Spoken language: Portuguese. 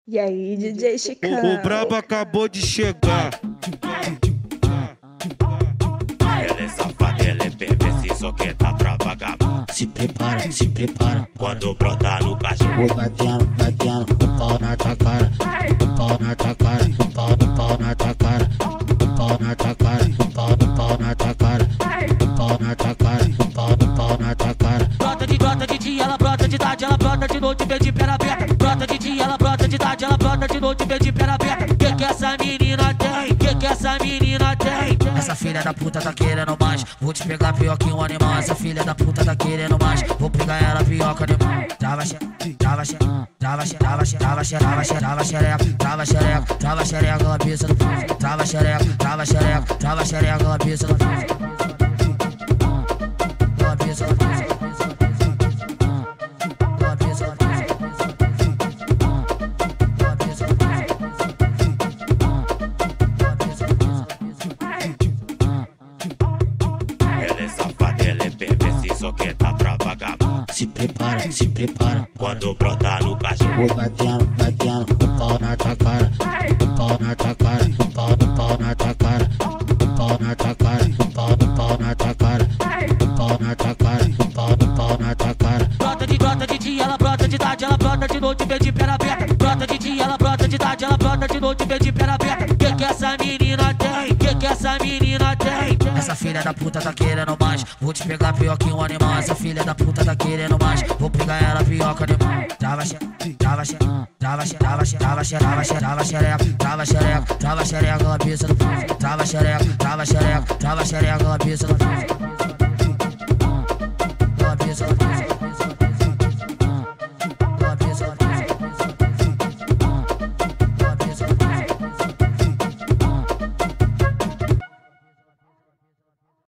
E aí, DJ Chicão? O brabo acabou de chegar. Ela é safada, ela é perversa, só quer tá pra vagabundo. Se prepara, se prepara. Quando brotar no cachorro, Vou batendo, batendo, o pau na tua cara. O pau na tua cara, o pau na tua cara. O pau na tua cara, o pau na tua cara. O pau na tua cara, o pau na tua cara. Brota de dia, ela brota de tarde, ela brota de noite, vê de perna aberta. Brota de dia, ela brota de tarde, ela brota de noite, vê de perna aberta. Que essa menina tem? Que essa menina tem? Essa filha da puta tá querendo mais. Vou te pegar pior que um animal. Essa filha da puta tá querendo mais. Vou pegar ela pior que um animal. Trava xereca, trava xereca, trava xereca, trava xereca, trava xereca, ela pisa no fundo. Trava xereca, trava xereca, trava xereca, ela pisa no fundo. Ela pisa no fundo. ela é safada, ela é perversa, só quer tá pra vagabundo. Se prepara, se prepara. Quando brotar no cachorro, Vou batendo, batendo, o pau na tua cara. O pau na tua cara, o pau na tua cara. O pau na tua cara, o pau na tua cara. O pau na tua cara, o pau na tua cara. Brota de dia, ela brota de tarde, ela brota de noite, vê de perna aberta. Brota de dia, ela brota de tarde, ela brota de noite, vê de perna aberta. Que essa menina tem? Que essa menina tem? Essa filha da puta tá querendo mais. Vou te pegar pior que um animal. Essa filha da puta tá querendo mais. Vou pegar ela pior que um animal. Trava xereca, trava xereca, trava xereca, trava xereca, trava xereca, trava xereca, trava xereca, ela pisa no fundo. Trava xereca, trava xereca, trava xereca, ela pisa no fundo.